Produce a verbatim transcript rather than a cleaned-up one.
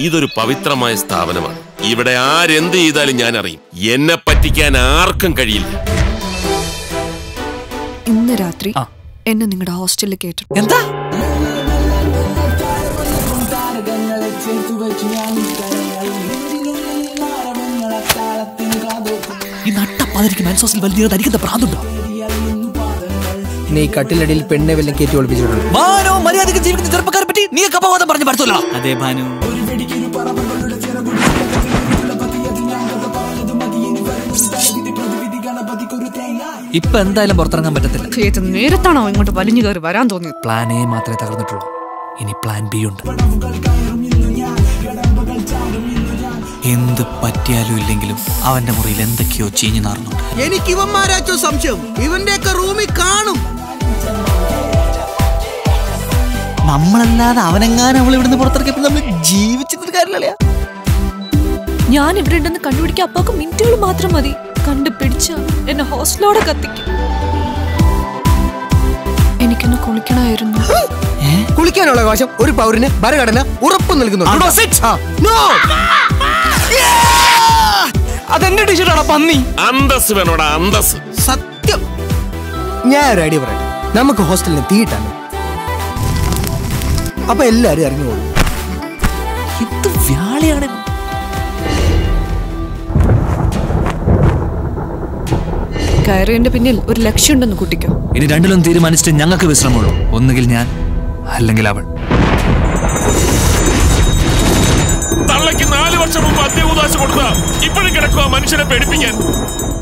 ഇതൊരു പവിത്രമായ സ്ഥാപനമാണ്. ഇവിടെ ആരെന്ത് ചെയ്താലും ഞാൻ അറിയും. എന്നെ പറ്റിക്കാൻ ആർക്കും കഴിയില്ല. ഇന്ന് രാത്രി എന്നെ നിങ്ങളുടെ ഹോസ്റ്റലിൽ കേട്ടു. എന്താ ഈ നട്ടപ്പാതിരിക്ക് മെൻസോസിൽ വലിയ ധരിക്കുന്ന പ്രാന്തുണ്ടോ? നീ കട്ടിലടിയിൽ പെണ്ണെ വല്ലതും കയറ്റി ഒളിപ്പിച്ചിട്ടുണ്ട്. ഭാനു മര്യാദയ്ക്ക് ജീവിക്കുന്ന ചെറുപ്പക്കാരെ പറ്റി നീ അപവാദം പറഞ്ഞു പറ്റൂല. അതെ ഭാനു, ഇപ്പൊ എന്തായാലും പുറത്തിറങ്ങാൻ പറ്റത്തില്ല. നേരത്താണോ ഇങ്ങോട്ട് വലിഞ്ഞു കയറി വരാൻ തോന്നിയത്? പ്ലാൻ എ മാത്രമേ തകർന്നിട്ടുള്ളൂ, ഇനി പ്ലാൻ ബി ഉണ്ട്. എന്ത് പറ്റിയാലും ഇല്ലെങ്കിലും അവന്റെ മുറിയിൽ എന്തൊക്കെയോ ചീഞ്ഞു നാറുന്നുണ്ട്. എനിക്ക് ഇവന്മാരാച്ചോ സംശയം, ഇവന്റെയൊക്കെ റൂമിൽ കാണും. നമ്മളല്ലാതെ അവനെങ്ങാനും അവൾ ഇവിടുന്ന് പുറത്തിറക്കിയപ്പോൾ നമ്മൾ ജീവിച്ചിട്ട് കാര്യമില്ല. ഞാൻ ഇവിടെ ഉണ്ടെന്ന് കണ്ടുപിടിക്കാൻ അപ്പാക്ക് മിനിറ്റുകൾ മാത്രം മതി. കണ്ടുപിടിച്ച എന്നെ ഹോസ്റ്റലോടെ കത്തിക്കും. എനിക്കൊന്ന് കുളിക്കണമായിരുന്നു. കുളിക്കാനുള്ള അവകാശം ഒരു പൗരന് ഭരണഘടന ഉറപ്പ് നൽകുന്നു. അതെന്റെ ടീഷർട്ടാണ് പന്നി. അന്തസ് വേണോടാ, അന്തസ്. സത്യം. ഞാൻ ഒരു ഐഡിയ പറയട്ടെ. നമുക്ക് ഹോസ്റ്റലിന് തീയിട്ടാണ്, അപ്പൊ എല്ലാരും ഇറങ്ങിക്കോളും. ഇത് വ്യാളിയാണ്. കയറിന്റെ പിന്നിൽ ഒരു ലക്ഷ്യമുണ്ടെന്ന് കുട്ടിക്കോ. ഇനി രണ്ടിലും തീരുമാനിച്ചിട്ട് ഞങ്ങൾക്ക് വിശ്രമമുള്ളൂ. ഒന്നുകിൽ ഞാൻ, അല്ലെങ്കിൽ അവൾ. തള്ളയ്ക്ക് നാല് വർഷം മുമ്പ് അന്ത്യകൂദാശ കൊടുത്ത ഇപ്പോഴും കിടക്കുക മനുഷ്യനെ പേടിപ്പിക്കാൻ.